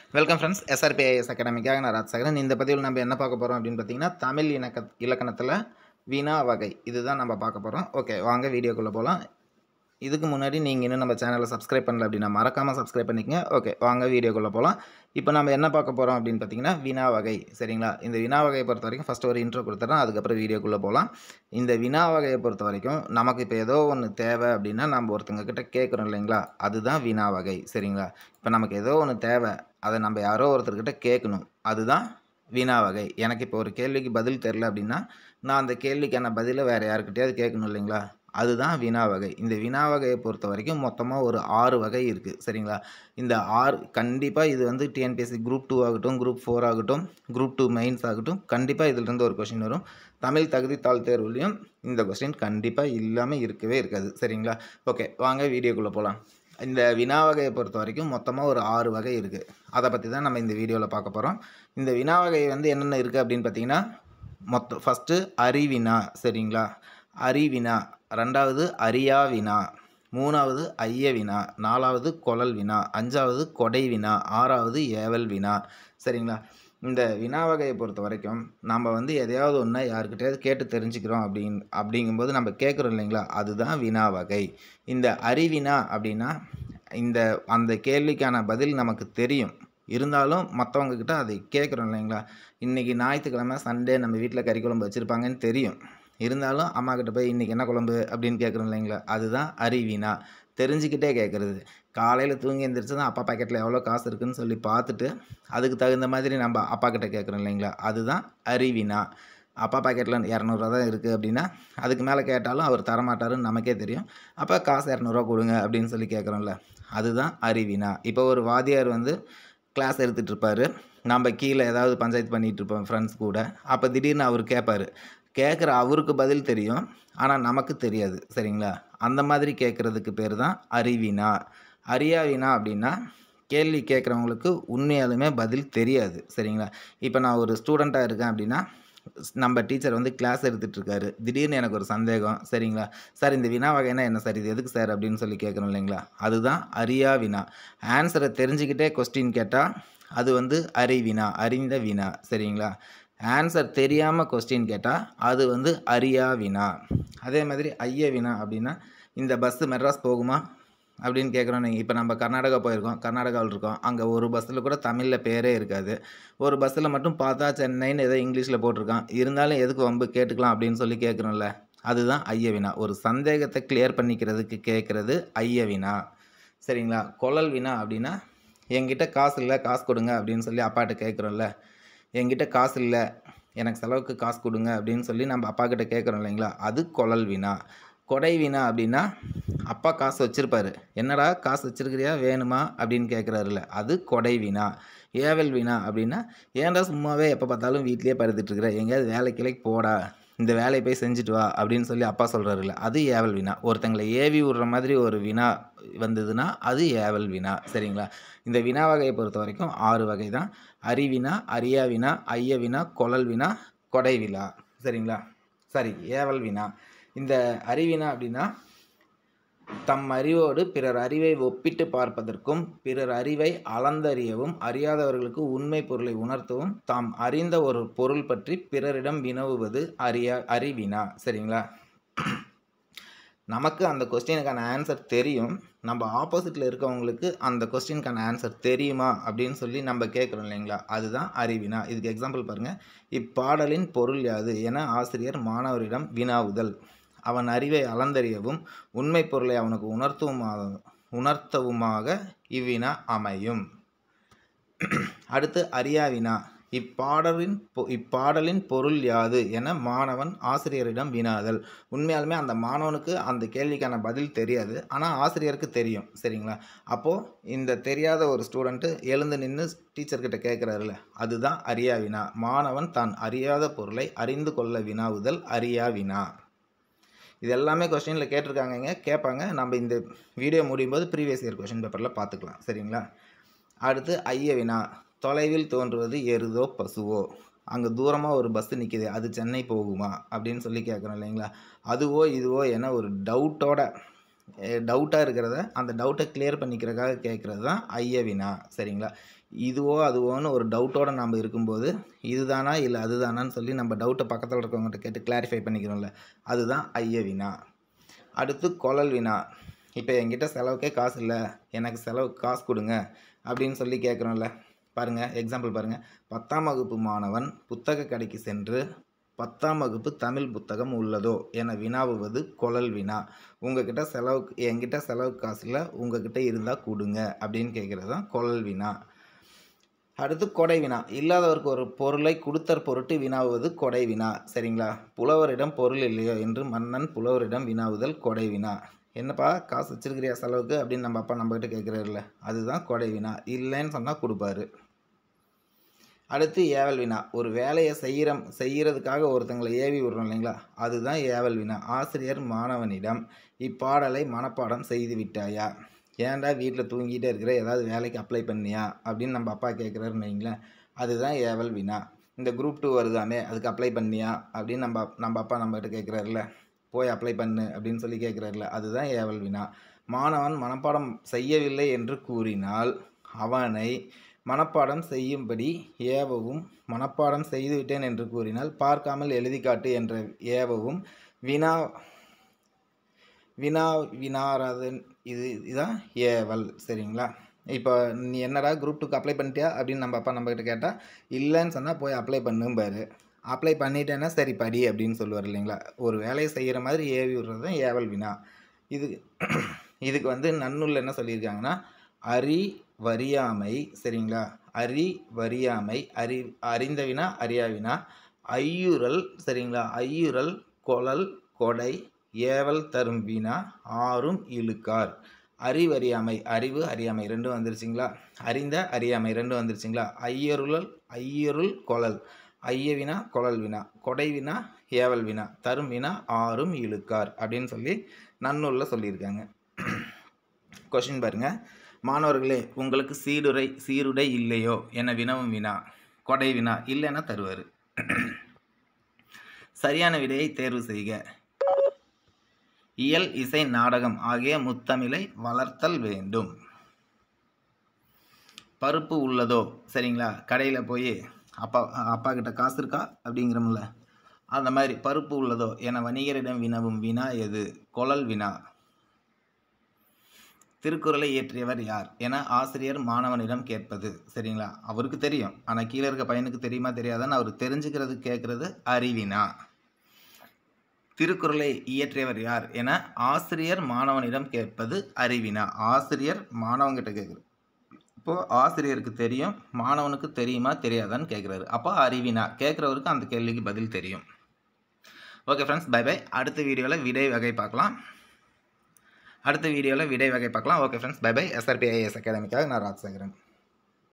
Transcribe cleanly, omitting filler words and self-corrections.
Welcome friends SRPIS அகாடமிக்காக நான் ராஜசேகரன். இந்த பதிவில் நம்ம என்ன பார்க்க போகிறோம் அப்படின்னு பார்த்தீங்கன்னா, தமிழ் இலக்கணத்தில் வினா வகை இதுதான் நம்ம பார்க்க போகிறோம். ஓகே, வாங்க வீடியோக்குள்ளே போகலாம். இதுக்கு முன்னாடி நீங்கள் இன்னும் நம்ம சேனலை சப்ஸ்கிரைப் பண்ணல அப்படின்னா மறக்காமல் சப்ஸ்கிரைப் பண்ணிக்கங்க. ஓகே, வாங்க வீடியோக்குள்ளே போகலாம். இப்போ நம்ம என்ன பார்க்க போகிறோம் அப்படின்னு பார்த்தீங்கன்னா, வினா வகை. சரிங்களா? இந்த வினா வகையை பொறுத்த வரைக்கும் ஃபஸ்ட்டு ஒரு இன்ட்ரோ கொடுத்துட்றேன், அதுக்கப்புறம் வீடியோக்குள்ளே போகலாம். இந்த வினா வகையை பொறுத்த வரைக்கும் நமக்கு இப்போ ஏதோ ஒன்று தேவை அப்படின்னா நம்ம ஒருத்தங்க கிட்ட கேட்குறோம் இல்லைங்களா, அதுதான் வினா வகை. சரிங்களா? இப்போ நமக்கு ஏதோ ஒன்று தேவை, அதை நம்ம யாரோ ஒருத்தர்கிட்ட கேட்கணும், அதுதான் வினா வகை. எனக்கு இப்போ ஒரு கேள்விக்கு பதில் தெரில அப்படின்னா நான் அந்த கேள்விக்கான பதிலை வேறு யாருக்கிட்டையாவது கேட்கணும் இல்லைங்களா, அதுதான் வினா வகை. இந்த வினா வகையை பொறுத்த வரைக்கும் மொத்தமாக ஒரு 6 வகை இருக்குது. சரிங்களா? இந்த 6 கண்டிப்பாக இது வந்து டிஎன்பிஎஸ்சி குரூப் 2 ஆகட்டும், குரூப் 4 ஆகட்டும், குரூப் 2 மெயின்ஸ் ஆகட்டும், கண்டிப்பாக இதிலிருந்து ஒரு கொஸ்டின் வரும். தமிழ் தகுதித்தாள் தேர்வுலையும் இந்த கொஸ்டின் கண்டிப்பாக இல்லாமல் இருக்கவே இருக்காது. சரிங்களா? ஓகே, வாங்க வீடியோக்குள்ளே போகலாம். இந்த வினா வகையை பொறுத்த வரைக்கும் மொத்தமாக ஒரு 6 வகை இருக்குது. அதை பற்றி தான் நம்ம இந்த வீடியோவில் பார்க்க போகிறோம். இந்த வினா வகை வந்து என்னென்ன இருக்குது அப்படின்னு பார்த்தீங்கன்னா, ஃபஸ்ட்டு அறிவினா. சரிங்களா? அறிவினா. ரெண்டாவது அறியா வினா. மூணாவது ஐய வினா. நாலாவது கொளல் வினா. அஞ்சாவது கொடை வினா. ஆறாவது ஏவல் வினா. சரிங்களா? இந்த வினா வகையை பொறுத்த வரைக்கும் நம்ம வந்து எதையாவது ஒன்று யாருக்கிட்டையாவது கேட்டு தெரிஞ்சுக்கிறோம் அப்படிங்கும்போது நம்ம கேட்குறோம் இல்லைங்களா, அதுதான் வினா வகை. இந்த அறிவினா அப்படின்னா அந்த கேள்விக்கான பதில் நமக்கு தெரியும், இருந்தாலும் மற்றவங்கக்கிட்ட அதை கேட்குறோம் இல்லைங்களா. இன்றைக்கி ஞாயிற்றுக்கிழமை சண்டே நம்ம வீட்டில் கறி குழம்பு வச்சுருப்பாங்கன்னு தெரியும், இருந்தாலும் அம்மா கிட்ட போய் இன்றைக்கி என்ன குழம்பு அப்படின்னு கேட்குறோம் இல்லைங்களா, அதுதான் அறிவினா. தெரிஞ்சுக்கிட்டே கேட்குறது. காலையில் தூங்கி எழுந்திரிச்சு தான் அப்பா பாக்கெட்டில் எவ்வளோ காசு இருக்குதுன்னு சொல்லி பார்த்துட்டு அதுக்கு தகுந்த மாதிரி நம்ம அப்பா கிட்ட கேட்குறோம் இல்லைங்களா, அதுதான் அறிவினா. அப்பா பாக்கெட்டில் 200 தான் இருக்குது அப்படின்னா அதுக்கு மேலே கேட்டாலும் அவர் தரமாட்டாருன்னு நமக்கே தெரியும். அப்போ காசு 200 கொடுங்க அப்படின்னு சொல்லி கேட்குறோம்ல, அதுதான் அறிவினா. இப்போ ஒரு வாத்தியார் வந்து கிளாஸ் எடுத்துகிட்டு இருப்பார், நம்ம கீழே ஏதாவது பஞ்சாயத்து பண்ணிகிட்டு இருப்போம் ஃப்ரெண்ட்ஸ் கூட. அப்போ திடீர்னு அவர் கேட்பார், கேட்குற அவருக்கு பதில் தெரியும், ஆனால் நமக்கு தெரியாது. சரிங்களா? அந்த மாதிரி கேட்குறதுக்கு பேர் தான் அறிவினா. அறியா வினா அப்படின்னா கேள்வி கேட்குறவங்களுக்கு உண்மையாலுமே பதில் தெரியாது. சரிங்களா? இப்போ நான் ஒரு ஸ்டூடெண்ட்டாக இருக்கேன் அப்படின்னா நம்ம டீச்சர் வந்து கிளாஸ் எடுத்துகிட்டு இருக்காரு, திடீர்னு எனக்கு ஒரு சந்தேகம். சரிங்களா? சார் இந்த வினா வகைனா என்ன சார், இது எதுக்கு சார் அப்படின்னு சொல்லி கேட்குறோம் இல்லைங்களா, அதுதான் அறியா வினா. ஆன்சரை தெரிஞ்சுக்கிட்டே கொஸ்டின் கேட்டால் அது வந்து அறிவினா, அறிந்த வினா. சரிங்களா? ஆன்சர் தெரியாமல் கொஸ்டின் கேட்டால் அது வந்து அறியா வினா. அதே மாதிரி ஐய வினா அப்படின்னா, இந்த பஸ்ஸு மெட்ராஸ் போகுமா அப்படின்னு கேட்குறோம். நீங்கள் இப்போ நம்ம கர்நாடகா போயிருக்கோம், கர்நாடகாவில் இருக்கோம், அங்கே ஒரு பஸ்ஸில் கூட தமிழில் பேரே இருக்காது. ஒரு பஸ்ஸில் மட்டும் பார்த்தா சென்னைன்னு ஏதோ இங்கிலீஷில் போட்டிருக்கான், இருந்தாலும் எதுக்கு வம்பு கேட்டுக்கலாம் அப்படின்னு சொல்லி கேட்குறோம்ல, அதுதான் ஐய வினா. ஒரு சந்தேகத்தை கிளியர் பண்ணிக்கிறதுக்கு கேட்குறது ஐய வினா. சரிங்களா? கொளல் வினா அப்படின்னா, என்கிட்ட காசு இல்லை, காசு கொடுங்க அப்படின்னு சொல்லி அப்பாட்ட கேட்குறோம்ல, என்கிட்ட காசு இல்லை, எனக்கு செலவுக்கு காசு கொடுங்க அப்படின்னு சொல்லி நம்ம அப்பா கிட்ட கேட்குறோம் இல்லைங்களா, அது கொளல் வினா. கொடை வினா அப்படின்னா, அப்பா காசு வச்சுருப்பாரு, என்னடா காசு வச்சுருக்கிறியா வேணுமா அப்படின்னு கேட்குறாருல, அது கொடை வினா. ஏவல் வினா அப்படின்னா, ஏன்டா சும்மாவே எப்போ பார்த்தாலும் வீட்லேயே படுத்துட்ருக்குற, எங்கேயாவது வேலைக்கு போடா, இந்த வேலையை போய் செஞ்சுட்டு வா அப்படின்னு சொல்லி அப்பா சொல்கிறாருல்ல, அது ஏவல் வினா. ஒருத்தங்களை ஏவி விடுற மாதிரி ஒரு வினா வந்ததுன்னா அது ஏவல் வினா. சரிங்களா? இந்த வினா வகையை பொறுத்த வரைக்கும் 6 வகை தான். அறிவினா, அறியா வினா, ஐய வினா, கொளல் வினா, கொடை வினா. சரிங்களா? சரி, ஏவல் வினா. இந்த அறிவினா அப்படின்னா, தம் அறிவோடு பிறர் அறிவை ஒப்பிட்டு பார்ப்பதற்கும் பிறர் அறிவை அளந்தறியவும் அறியாதவர்களுக்கு உண்மை பொருளை உணர்த்தவும் தாம் அறிந்த ஒரு பொருள் பற்றி பிறரிடம் வினவுவது அறிவினா. சரிங்களா? நமக்கு அந்த கொஸ்டினுக்கான ஆன்சர் தெரியும், நம்ம ஆப்போசிட்டில் இருக்கவங்களுக்கு அந்த கொஸ்டினுக்கான ஆன்சர் தெரியுமா அப்படின்னு சொல்லி நம்ம கேட்குறோம் இல்லைங்களா, அதுதான் அறிவினா. இதுக்கு எக்ஸாம்பிள் பாருங்கள். இப்பாடலின் பொருள் யாது என ஆசிரியர் மாணவரிடம் வினாவுதல், அவன் அறிவை அளந்தறியவும் உண்மை பொருளை அவனுக்கு உணர்த்தவுமாக இவ்வினா அமையும். அடுத்து அறியா வினா. இப்பாடலின் பொருள் யாது என மாணவன் ஆசிரியரிடம் வினாதல். உண்மையாலுமே அந்த மாணவனுக்கு அந்த கேள்விக்கான பதில் தெரியாது, ஆனால் ஆசிரியருக்கு தெரியும். சரிங்களா? அப்போது இந்த தெரியாத ஒரு ஸ்டூடெண்ட்டு எழுந்து நின்று டீச்சர்கிட்ட கேட்குறாருல, அதுதான் அறியா வினா. மாணவன் தான் அறியாத பொருளை அறிந்து கொள்ள வினாவுதல் அறியா வினா. இது எல்லாமே கொஸ்டினில் கேட்டிருக்காங்கங்க, கேட்பாங்க. நம்ம இந்த வீடியோ முடியும் போது ப்ரீவியஸ் இயர் கொஸ்டின் பேப்பரில் பார்த்துக்கலாம். சரிங்களா? அடுத்து ஐய வினா. தொலைவில் தோன்றுவது எருதோ பசுவோ, அங்கே தூரமாக ஒரு பஸ்ஸு நிற்கிது, அது சென்னை போகுமா அப்படின்னு சொல்லி கேட்குறோம் இல்லைங்களா, அதுவோ இதுவோ என ஒரு டவுட்டோட டவுட்டாக இருக்கிறத அந்த டவுட்டை கிளியர் பண்ணிக்கிறதுக்காக கேட்குறது தான் ஐய வினா. சரிங்களா? இதுவோ அதுவோன்னு ஒரு டவுட்டோட நம்ம இருக்கும்போது இதுதானா இல்லை அதுதானான்னு சொல்லி நம்ம டவுட்டை பக்கத்தில் இருக்கவங்ககிட்ட கேட்டு கிளாரிஃபை பண்ணிக்கிறோம்ல, அதுதான் ஐய வினா. அடுத்து குழல் வினா. இப்போ என்கிட்ட செலவுக்கே காசு இல்லை, எனக்கு செலவுக்கு காசு கொடுங்க அப்படின்னு சொல்லி கேட்குறோம்ல. பாருங்கள், எக்ஸாம்பிள் பாருங்கள். 10ஆம் வகுப்பு மாணவன் புத்தக கடைக்கு சென்று 10ஆம் வகுப்பு தமிழ் புத்தகம் உள்ளதோ என வினாவுவது குழல் வினா. உங்ககிட்ட செலவுக்கு என்கிட்ட செலவுக்கு காசு இல்லை, உங்ககிட்ட இருந்தால் கொடுங்க அப்படின்னு கேட்குறது தான் குழல் வினா. அடுத்து கொடை வினா. இல்லாதவருக்கு ஒரு பொருளை கொடுத்தற் பொருட்டு வினாவுவது கொடை வினா. சரிங்களா? புலவரிடம் பொருள் இல்லையோ என்று மன்னன் புலவரிடம் வினாவுதல் கொடை வினா. என்னப்பா காசு வச்சிருக்கிறியா செலவுக்கு அப்படின்னு நம்ம அப்பா நம்மகிட்ட கேட்குறாருல, அதுதான் கொடை வினா. இல்லைன்னு சொன்னால் கொடுப்பாரு. அடுத்து ஏவல் வினா. ஒரு வேலையை செய்கிறதுக்காக ஒருத்தங்களை ஏவி விடுறோம் இல்லைங்களா, அதுதான் ஏவல் வினா. ஆசிரியர் மாணவனிடம் இப்பாடலை மனப்பாடம் செய்து விட்டாயா, ஏன்டா வீட்டில் தூங்கிட்டே இருக்கிற, ஏதாவது வேலைக்கு அப்ளை பண்ணியா அப்படின்னு நம்ம அப்பா கேட்குறாருன்னு வைங்களேன், அதுதான் ஏவல் வினா. இந்த குரூப் 2 வருதாமே, அதுக்கு அப்ளை பண்ணியா அப்படின்னு நம்ம அப்பா நம்மகிட்ட கேட்குறாருல, போய் அப்ளை பண்ணு அப்படின்னு சொல்லி கேட்குறாருல, அதுதான் ஏவல் வினா. மாணவன் மனப்பாடம் செய்யவில்லை என்று கூறினால் அவனை மனப்பாடம் செய்யும்படி ஏவவும், மனப்பாடம் செய்துவிட்டேன் என்று கூறினால் பார்க்காமல் எழுதி காட்டு என்று ஏவவும் வினா வினாராதன் இதுதான் ஏவல். சரிங்களா? இப்போ நீ என்னடா குரூப் 2க்கு அப்ளை பண்ணிட்டியா அப்படின்னு நம்ம அப்பா நம்மகிட்ட கேட்டால் இல்லைன்னு சொன்னால் போய் அப்ளை பண்ணும்பாரு. அப்ளை பண்ணிட்டேன்னா சரி படி அப்படின்னு சொல்லுவார் இல்லைங்களா. ஒரு வேலையை செய்கிற மாதிரி ஏவி விடுறது தான் ஏவல் வினா. இதுக்கு வந்து நன்னூலில் என்ன சொல்லியிருக்காங்கன்னா, அறிவறியாமை. சரிங்களா? அறிவறியாமை, அறிந்த வினா அறியா வினா, ஐயுறல். சரிங்களா? ஐயுறல், கொளல், கொடை, ஏவல் தரும் வினா ஆறும் இழுக்கார். அறிவறியாமை, அறிவு அறியாமை ரெண்டும் வந்துருச்சுங்களா, அறிந்த அறியாமை ரெண்டும் வந்துருச்சுங்களா, ஐயருள் கொளல், ஐய வினா கொளல் வினா, கொடை வினா ஏவல் வினா, தரும் வினா ஆறும் இழுக்கார் அப்படின்னு சொல்லி நன்னூலில் சொல்லியிருக்காங்க. கொஷின் பாருங்க. மாணவர்களே, உங்களுக்கு சீருடை இல்லையோ என வினவும் வினா கொடை வினா. இல்லைன்னா தருவார். சரியான விடையை தேர்வு செய்க. இயல், இசை, நாடகம் ஆகிய முத்தமிழை வளர்த்தல் வேண்டும். பருப்பு உள்ளதோ. சரிங்களா? கடையில் போய் அப்பா கிட்ட காசு இருக்கா அப்படிங்கிறோம்ல, அந்த மாதிரி பருப்பு உள்ளதோ என வணிகரிடம் வினவும் வினா எது? கொளல் வினா. திருக்குறளை இயற்றியவர் யார் என ஆசிரியர் மாணவனிடம் கேட்பது. சரிங்களா? அவருக்கு தெரியும், ஆனால் கீழே இருக்க பையனுக்கு தெரியுமா தெரியாதான்னு அவர் தெரிஞ்சுக்கிறது கேட்கறது அறிவினா. திருக்குறளை இயற்றியவர் யார் என ஆசிரியர் மாணவனிடம் கேட்பது அறிவினா. ஆசிரியர் மாணவன்கிட்ட கேட்குறது. இப்போது ஆசிரியருக்கு தெரியும், மாணவனுக்கு தெரியுமா தெரியாதான்னு கேட்குறாரு. அப்போ அறிவினா. கேட்குறவருக்கு அந்த கேள்விக்கு பதில் தெரியும். Okay friends, bye bye. அடுத்த வீடியோவில் விடை வகை பார்க்கலாம். Okay friends, bye bye. SRP IAS அகாடமிக்காக நான் ராஜசேகரன்.